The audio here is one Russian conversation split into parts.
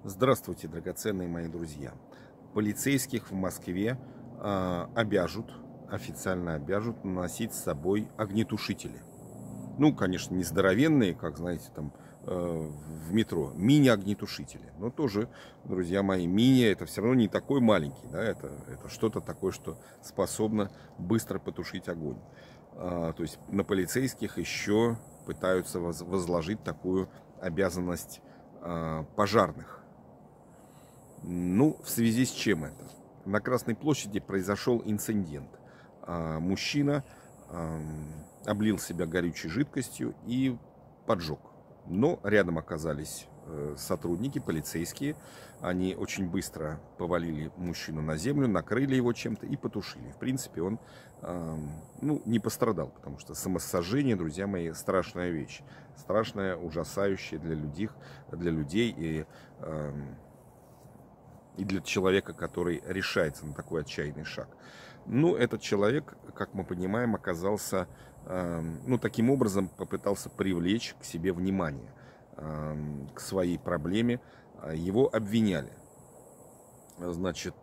Здравствуйте, драгоценные мои друзья. Полицейских в Москве официально обяжут носить с собой огнетушители. Ну, конечно, не здоровенные, как, знаете, там в метро, мини-огнетушители. Но тоже, друзья мои, мини это все равно не такой маленький, да, это что-то такое, что способно быстро потушить огонь. То есть на полицейских еще пытаются возложить такую обязанность пожарных. Ну, в связи с чем это? На Красной площади произошел инцидент. Мужчина облил себя горючей жидкостью и поджег. Но рядом оказались сотрудники, полицейские. Они очень быстро повалили мужчину на землю, накрыли его чем-то и потушили. В принципе, он не пострадал, потому что самосожжение, друзья мои, страшная вещь. Страшная, ужасающая для людей и для человека, который решается на такой отчаянный шаг. Ну, этот человек, как мы понимаем, оказался, таким образом попытался привлечь к себе внимание, к своей проблеме. Его обвиняли. Значит,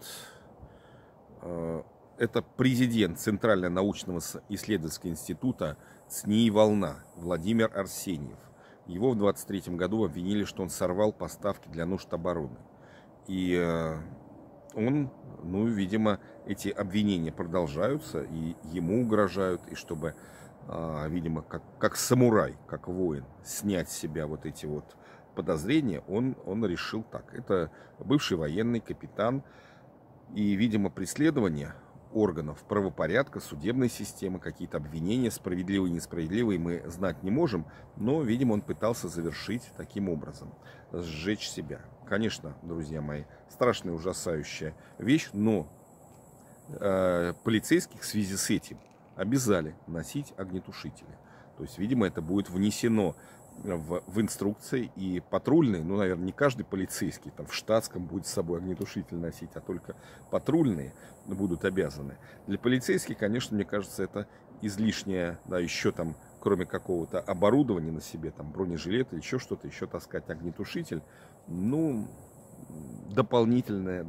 это президент Центрального научного исследовательского института ЦНИИ «Волна» Владимир Арсеньев. Его в 2023 году обвинили, что он сорвал поставки для нужд обороны. И он, видимо, эти обвинения продолжаются, и ему угрожают, и чтобы, видимо, как самурай, как воин, снять с себя вот эти вот подозрения, он решил так. Это бывший военный капитан, и, видимо, преследование органов правопорядка, судебной системы, какие-то обвинения, справедливые, несправедливые, мы знать не можем, но, видимо, он пытался завершить таким образом, сжечь себя. Конечно, друзья мои, страшная, ужасающая вещь, но полицейских в связи с этим обязали носить огнетушители. То есть, видимо, это будет внесено в инструкции, и патрульные, наверное, не каждый полицейский там в штатском будет с собой огнетушитель носить, а только патрульные будут обязаны. Для полицейских, конечно, мне кажется, это излишнее, да, еще там, кроме какого-то оборудования на себе, там бронежилет или еще что-то, еще таскать огнетушитель, дополнительная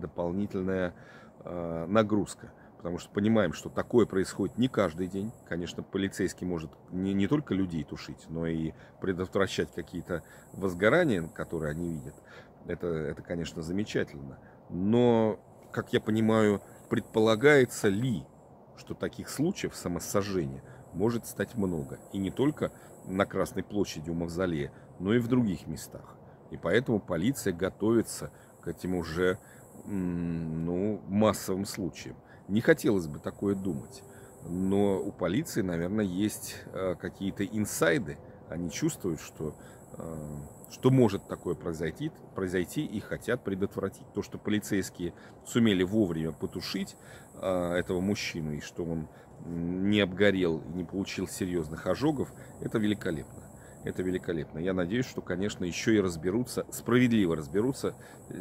нагрузка. Потому что понимаем, что такое происходит не каждый день. Конечно, полицейский может не только людей тушить, но и предотвращать какие-то возгорания, которые они видят. Это, конечно, замечательно. Но, как я понимаю, предполагается ли, что таких случаев самосожжения может стать много. И не только на Красной площади у Мавзолея, но и в других местах. И поэтому полиция готовится к этим уже массовым случаям. Не хотелось бы такое думать, но у полиции, наверное, есть какие-то инсайды. Они чувствуют, что может такое произойти и хотят предотвратить. То, что полицейские сумели вовремя потушить этого мужчину, и что он не обгорел и не получил серьезных ожогов, это великолепно. Это великолепно. Я надеюсь, что, конечно, еще и справедливо разберутся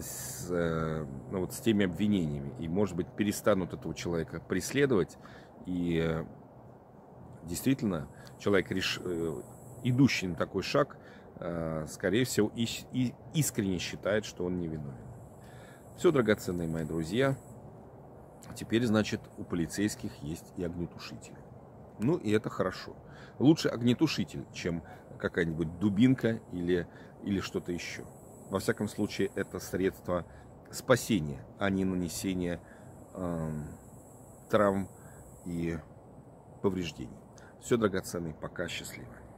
с теми обвинениями. И, может быть, перестанут этого человека преследовать. И действительно, человек, идущий на такой шаг, скорее всего, и искренне считает, что он невиновен. Все, драгоценные мои друзья. Теперь, значит, у полицейских есть и огнетушители. И это хорошо. Лучше огнетушитель, чем какая-нибудь дубинка или что-то еще. Во всяком случае, это средство спасения, а не нанесения травм и повреждений. Все, драгоценные, пока, счастливо.